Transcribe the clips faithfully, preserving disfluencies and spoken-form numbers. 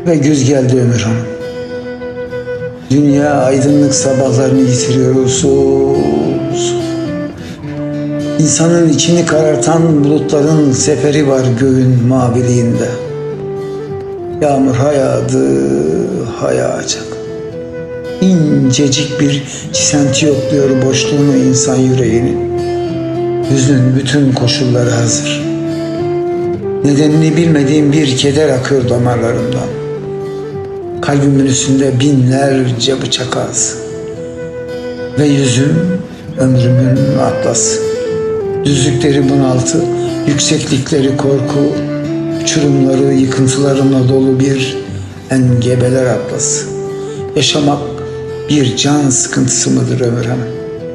Ve güz geldi Ömür Hanım. Dünya aydınlık sabahlarını yitiriyor usul. İnsanın içini karartan bulutların seferi var göğün maviliğinde. Yağmur hayadı, hayacak. İncecik bir çisenti yokluyor boşluğunu insan yüreğinin. Hüznün bütün koşulları hazır. Nedenini bilmediğim bir keder akıyor damarlarımdan. Kalbimin üstünde binlerce bıçak ağzı. Ve yüzüm ömrümün atlası. Düzlükleri bunaltı, yükseklikleri korku, uçurumları yıkıntılarımla dolu bir engebeler atlası. Yaşamak bir can sıkıntısı mıdır Ömür Hanım?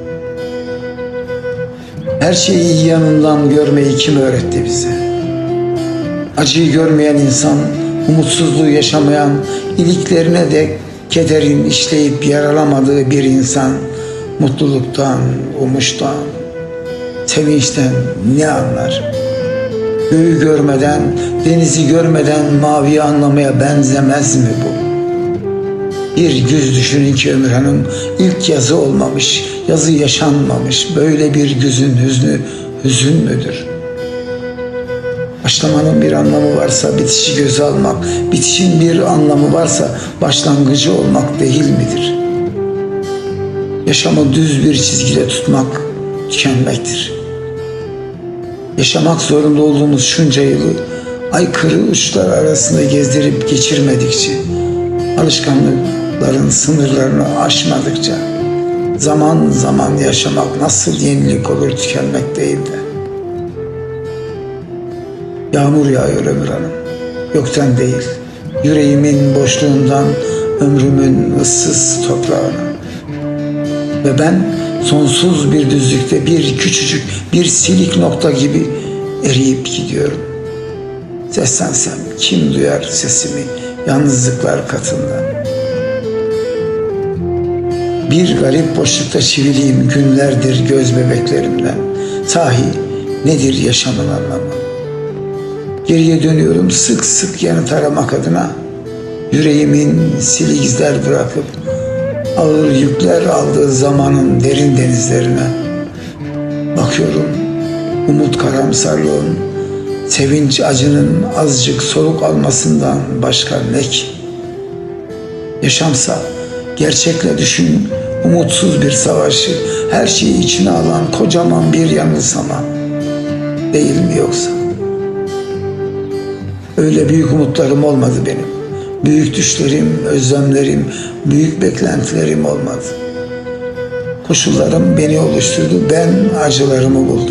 Her şeyi iyi yanından görmeyi kim öğretti bize? Acıyı görmeyen insan, umutsuzluğu yaşamayan, iliklerine de kederin işleyip yaralamadığı bir insan, mutluluktan, umuştan, sevinçten ne anlar? Göğü görmeden, denizi görmeden maviyi anlamaya benzemez mi bu? Bir güz düşünün ki Ömür Hanım, ilk yazı olmamış, yazı yaşanmamış, böyle bir güzün hüznü hüzün müdür? Başlamanın bir anlamı varsa bitişi göze almak, bitişin bir anlamı varsa başlangıcı olmak değil midir? Yaşamı düz bir çizgide tutmak tükenmektir. Yaşamak zorunda olduğumuz şunca yılı aykırı uçlar arasında gezdirip geçirmedikçe, alışkanlıkların sınırlarını aşmadıkça zaman zaman yaşamak nasıl yenilik olur tükenmek değil de. Yağmur yağıyor Ömür Hanım, gökten değil, yüreğimin boşluğundan, ömrümün ıssız toprağına. Ve ben sonsuz bir düzlükte bir küçücük bir silik nokta gibi eriyip gidiyorum. Seslensem kim duyar sesimi yalnızlıklar katında? Bir garip boşlukta çiviliyim günlerdir göz bebeklerimden. Sahi nedir yaşamın anlamı? Geriye dönüyorum sık sık yanıt aramak adına. Yüreğimin silik izler bırakıp ağır yükler aldığı zamanın derin denizlerine. Bakıyorum umut karamsarlığın, sevinç acının azıcık soluk almasından başka ne ki? Yaşamsa gerçekle düşün, umutsuz bir savaşı, her şeyi içine alan kocaman bir yanılsama. Değil mi yoksa? Öyle büyük umutlarım olmadı benim. Büyük düşlerim, özlemlerim, büyük beklentilerim olmadı. Koşullarım beni oluşturdu, ben acılarımı buldum.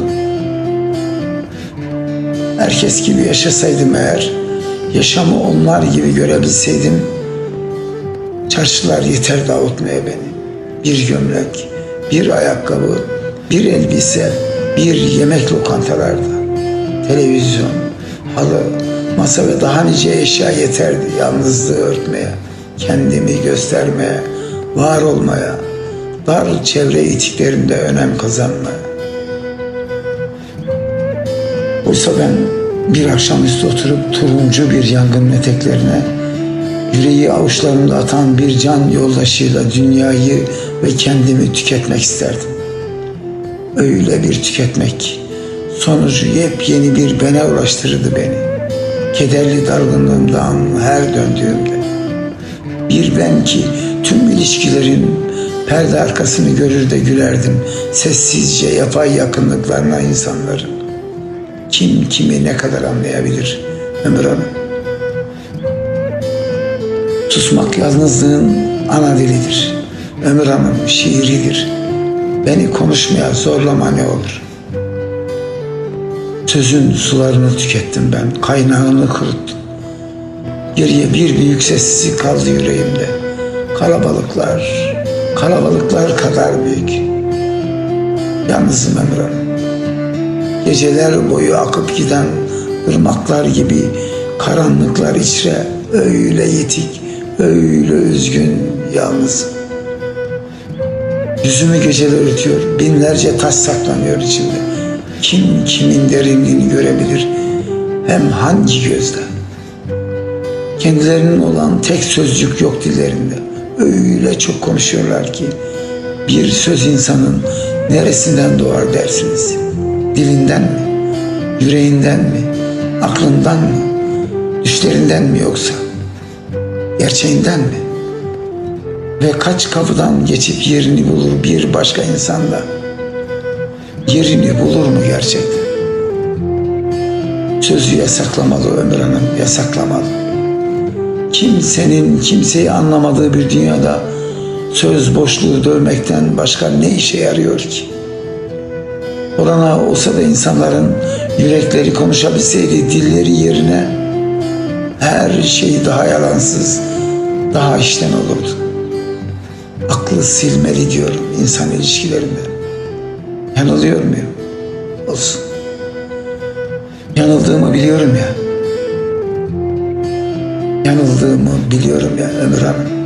Herkes gibi yaşasaydım eğer, yaşamı onlar gibi görebilseydim, çarşılar yeter dağıtmaya beni. Bir gömlek, bir ayakkabı, bir elbise, bir yemek lokantalarda, televizyon, halı, masa ve daha nice eşya yeterdi yalnızlığı örtmeye, kendimi göstermeye, var olmaya, dar çevre itiklerinde önem kazanmaya. Oysa ben bir akşamüstü oturup turuncu bir yangın eteklerine, yüreği avuçlarımda atan bir can yoldaşıyla dünyayı ve kendimi tüketmek isterdim. Öyle bir tüketmek, sonucu yepyeni bir bene ulaştırırdı beni. Kederli dargınlığımdan her döndüğümde. Bir ben ki tüm ilişkilerin perde arkasını görür de gülerdim. Sessizce yapay yakınlıklarına insanların. Kim kimi ne kadar anlayabilir Ömür Hanım? Susmak yalnızlığın ana dilidir. Ömür Hanım şiiridir. Beni konuşmaya zorlama ne olur? Sözün sularını tükettim ben, kaynağını kuruttum. Geriye bir büyük sessizlik kaldı yüreğimde. Kalabalıklar, kalabalıklar kadar büyük. Yalnızım Ömür Hanım. Geceler boyu akıp giden ırmaklar gibi karanlıklar içre öyle yetik, öyle üzgün, yalnızım. Yüzümü geceler örtüyor, binlerce taş saklanıyor içimde. Kim kimin derinliğini görebilir, hem hangi gözle? Kendilerinin olan tek sözcük yok dillerinde. Öyle çok konuşuyorlar ki bir söz insanın neresinden doğar dersiniz? Dilinden mi? Yüreğinden mi? Aklından mı? Düşlerinden mi yoksa? Gerçeğinden mi? Ve kaç kapıdan geçip yerini bulur bir başka insanda? Yerini bulur mu gerçekten? Sözü yasaklamalı Ömür Hanım, yasaklamalı. Kimsenin kimseyi anlamadığı bir dünyada söz boşluğu dövmekten başka ne işe yarıyor ki? Olana olsa da insanların yürekleri konuşabilseydi dilleri yerine her şey daha yalansız, daha içten olurdu. Aklı silmeli diyorum insan ilişkilerinde. Yanılıyor muyum? Olsun. Yanıldığımı biliyorum ya. Yanıldığımı biliyorum ya Ömür Hanım.